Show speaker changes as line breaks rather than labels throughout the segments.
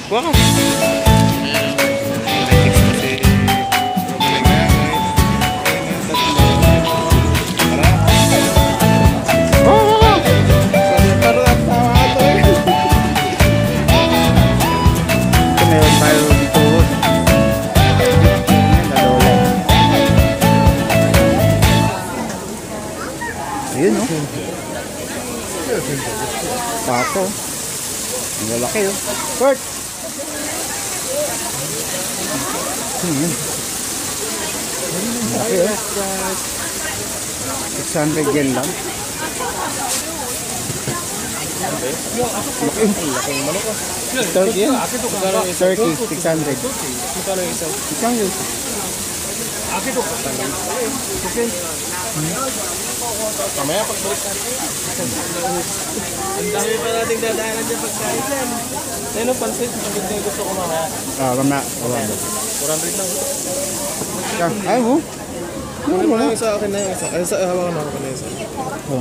Wow!
Ayun o. Pato. Ang lalaki o. Kurt! Ayun. Laki o. 600 yen lang.
Laking manok ko.
Turkey yan. Turkey, 600.
Magkano yung isang?
Isang yun.
Aki to. Mamaya pagbalik natin. Ang dami pa nating dadaanan dyan pagkain yan. Ayun ang pansit. Ang gusto ko mamaya.
Mamaya.
400 lang.
Ayaw mo?
Ano mo lang sa akin na yung isa? Ay, sa hawakan na ako na isa.
Oo.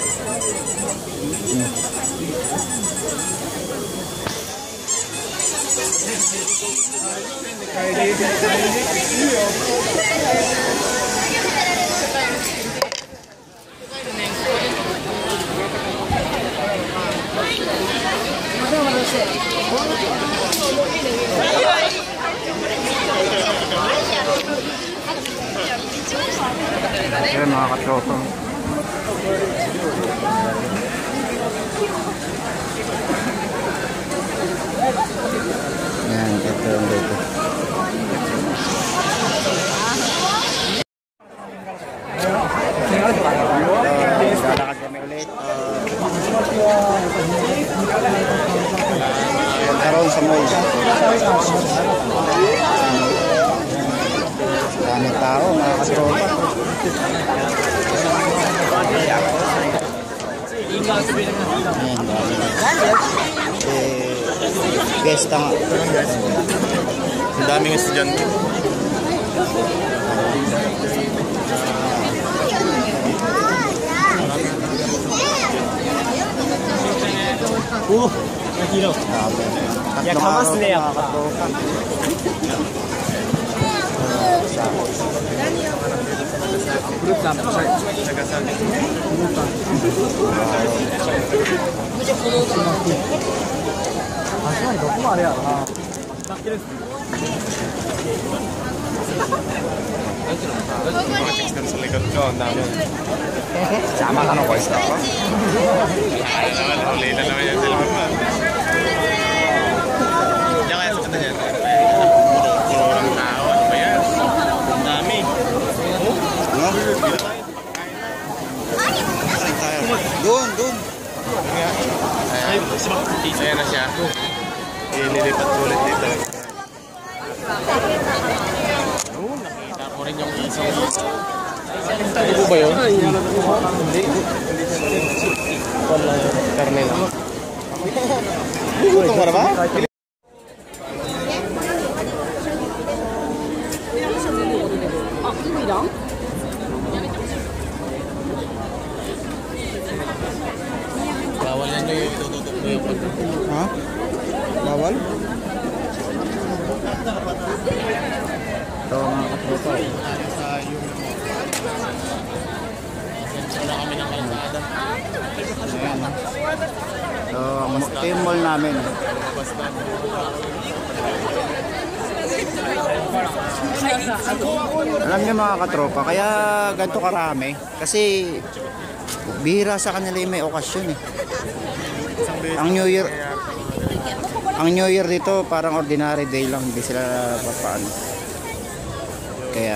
Ayan mga katropa. Ayan, ito yung dito. Lalakad kami ulit. Around sa mall. Daming tao, mga katropa. Ayan, gesta nga.
Ang daming estudyante. Kilo. Ya kamas le ya. Grup lang. Sa likod ko, ang dami.
Sama ka ng voice ako?
Huli na naman yung cellphone mo. Diyan kaya sa kanta niya. Puro ng tao. Ano ba yan? Ang dami.
Doon.
Ayan na siya. Nilipat ulit dito. Nakita ko rin yung isang. Ano po ba yun? Hindi. Wala yung karne lang.
Gutom ka na ba?
Bawal yan yung itututok mo yung pagkakas.
Ha? Bawal? Ito mga katropa.
Wala kami ng kalsada.
Ayan. So, ito yung mall namin. Alam niyo mga katropa, kaya ganito karami. Kasi bihira sa kanila yung may okasyon eh. Ang New Year dito parang ordinary day lang, hindi sila papaano. Kaya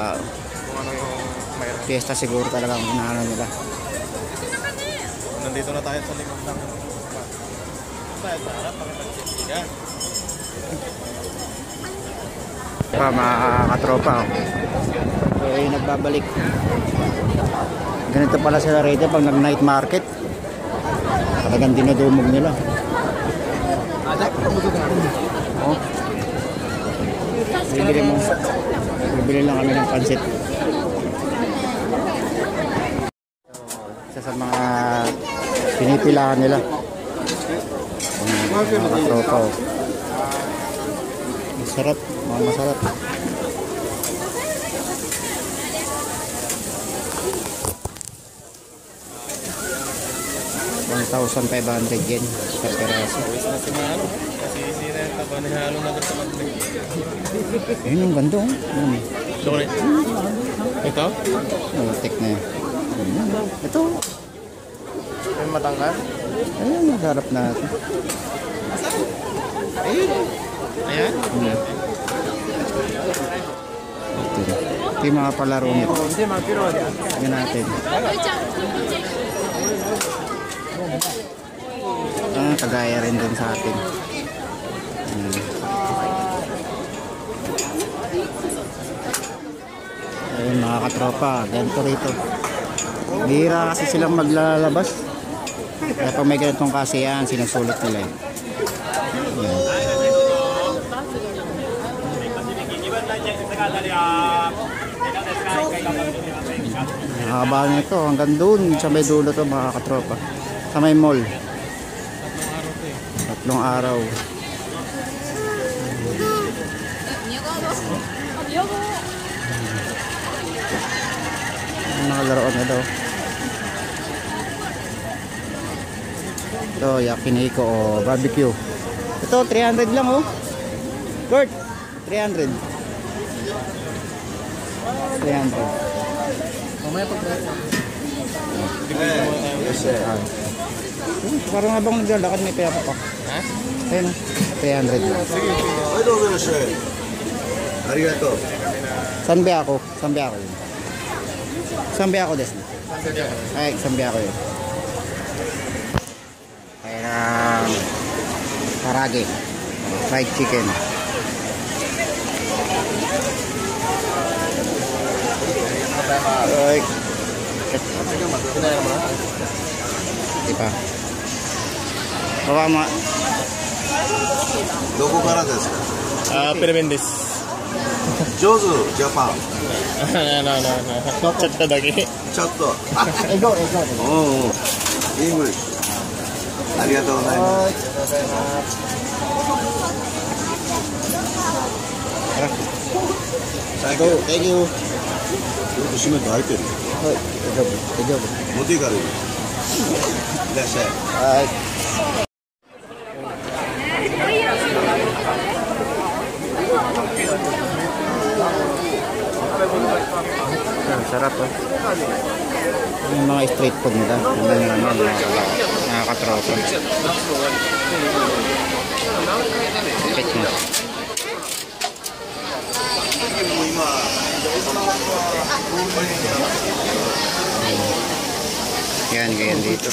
fiesta siguro talaga ang inaano nila.
Nandito na tayo sa likod ng tayo sa harap, pakipagsistigan.
Mga katropa, okay, nagbabalik. Ganito pala sila rito pag nag-night market. Talagang dinadumog nila. Oh. Bibili lang kami ng pansit. Isa sa mga pinipilahan nila. Mga katropa. Sarap, mga masarap. ₱1,500 per peraso.
Pawis na si Mano. Kasi sira yung taba ni Halo na sa magdag.
Ayun yung ganda oh.
Sorry. Ito?
Tek na yun. Ito.
Yung matangkad?
Ayun, magharap natin.
Ayun. Ayan?
Ito yung mga palaro nito.
Hindi, mapiro.
Tingnan natin. Kagaya rin dun sa atin. Ayun mga katropa, ganito rito. Bihira kasi silang maglalabas. Kaya pag may ganitong kasiyahan, sinusulit nila yun. Haba nito hanggang dun sa may dulo to mga katropa. Sa may mall. 3 araw. Mga laruan na daw. Ito, yakiniko o barbecue. Ito, 300 lang oh. Kurt, 300. 300.
Mamaya pag
parang habang naglalakad may pera pa.
Ha?
Ayun oh, 300 lang.
Sige, sige.
Arigato.
Sanbi ako yun. Sanbi ako des. Ay, sanbi ako yun. Kaya na karage. Fried chicken. Ay. Di pa. Baka ma...
どこからですか？
ピラミンです。
上手ジャパン。
ちょっとだけ。
ちょっと。
エゴ。
おうおう。イングリッシュ。ありがとうございます。
Thank you.
ちょっと閉めて開いてる。
はい、大丈夫。
持っていかれる。いらっしゃい。
はい。Sarap oh. Yung mga street food nila. Tingnan nyo naman mga katropa. Pet nyo. Yan, ganyan dito.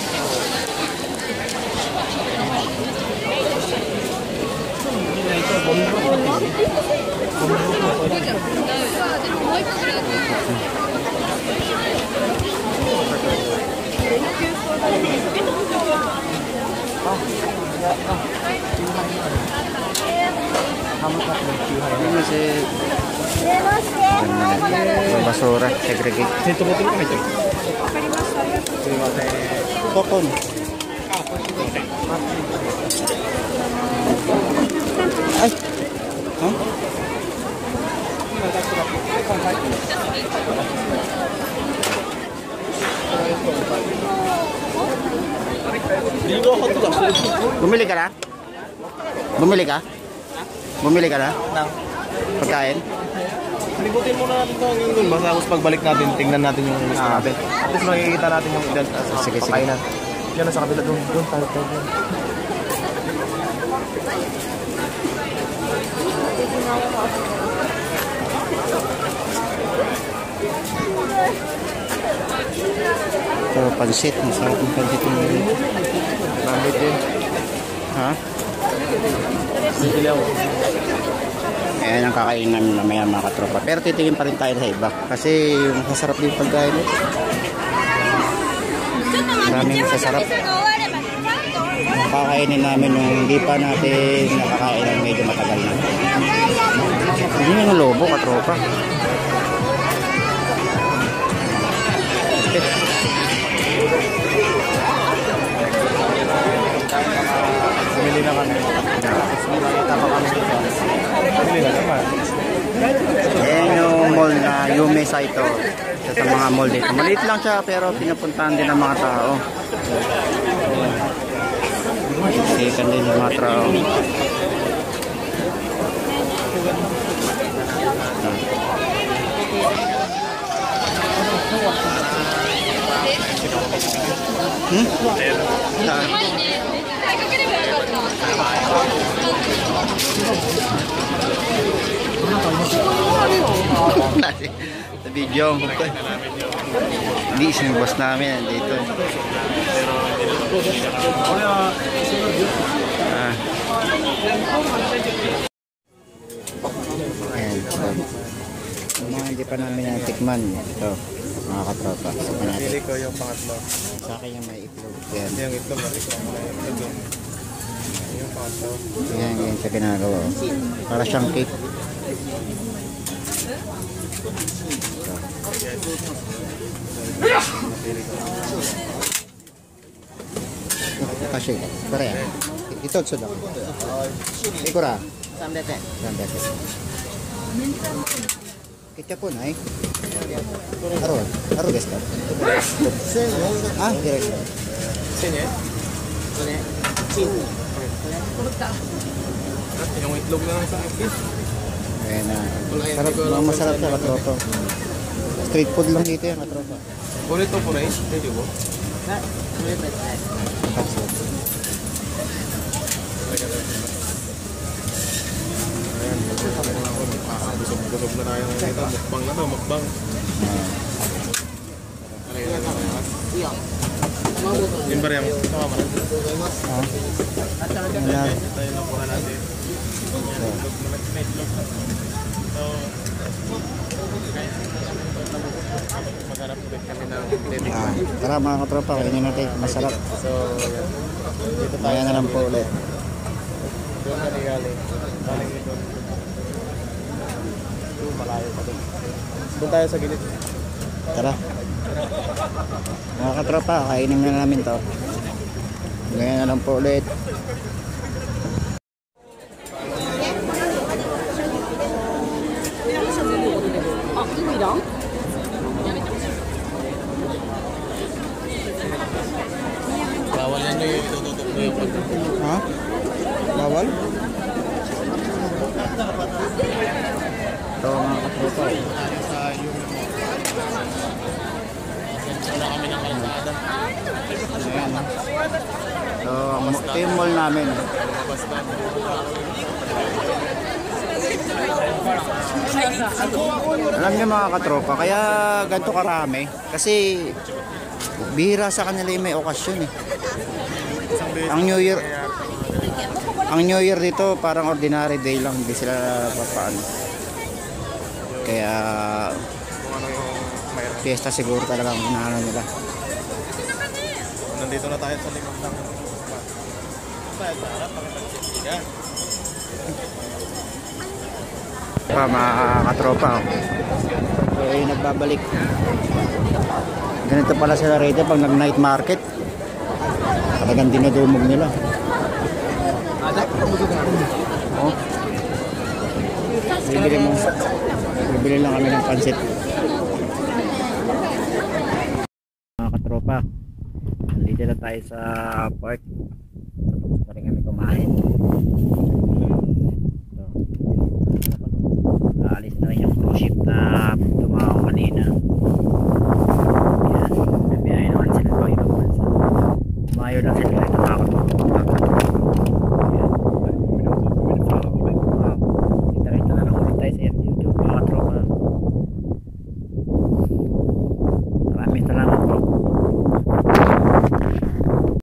Ini masih basura, segregate.
Dito mo ito ito.
Kokon. Ay. Huh? Bumili ka na? Bumili ka? Bumili ka na? Pagkain?
Libutin muna natin ito hanggang dun. Basta pagbalik natin, tingnan natin yung list natin. At least makikita natin yung ilan sa
Sige.
pakainan. Yan sa kabila doon. Doon tayo.
Ito, pansit. Masarap yung pansit yung dito.
Nandit din.
Ha?
Sigilaw.
Ayan ang kakainin namin mamaya mga katropa. Pero titingin pa rin tayo sa iba. Kasi yung masarap din pagkain nito. Maraming masasarap. Kakainin namin yung hindi pa natin nakakain ng medyo matagal na. Hindi yung lobo katropa.
Bumili na kami. Tapos makikita pa kami dito.
Yume Saito. Isa sa mga mall dito. Maliit lang siya pero pinupuntahan din ng mga tao. Sikan din ng mga tao. Sa video hindi sinubos namin dito. Ayan, so, yung mga hindi pa namin natikman ito mga katropa.
Pili ko yung pangatlo.
Sa akin yung may itlog. Yan.
Yung itlog, natikman mo na yung itlog. Yung pangatlo.
Yan, yan siya ginagawa. Para siyang cake. Kasi, pare. Ito sudah. Ikura. Sambete. Kecap pun ay. Aro desu ka? Ah, direct.
Sine? Yung itlog na lang sa akin.
Ayan na. Sarap, masarap siya katropa. Street food lang dito yan katropa.
Purito po rin, pwede po. Busog na tayo ng ito. Mukbang na to, mukbang. Yun ba rin ang tama na?
Ayan na.
Tayo lang muna natin. Maghanap ulit kami ng clinic.
Tara mga katropa, kainin natin. Masarap.
So, dito tayo
Kaya na lang po ulit.
doon kami galing. Galing dito. Malayo pa doon. Doon tayo sa gilid.
Tara. Mga katropa, kainin na namin to. Kaya na lang po ulit.
Bawal yan yung itututok mo yung
Ha? Bawal? Ito mga katropa.
sa yung wala kami ng kalsada.
Ayan. So, ito yung mall namin.
Basta.
Alam niyo mga katropa, kaya ganito karami. Kasi bihira sa kanila yung may okasyon eh. Ang New Year dito parang ordinary day lang, hindi sila papaano. Kaya
Kung ano yung mayroon.
fiesta siguro talaga ang inaano nila.
Nandito na tayo sa likod ng tayo sa harap, pakipagsiksikan.
Pa mga katropa. So yung nagbabalik. Ganito pala sila rito pag nag night market. Talagang dinudumog nila. Oh. Bibili lang kami ng pansit. Mga katropa, nandito na tayo sa park. Tapos na rin kami kumain. So, aalis na rin yung cruise ship na tumawag kanina. Yan, nabiyahin naman sila sa ibang bansa. Mayo lang sila ito mga katropa.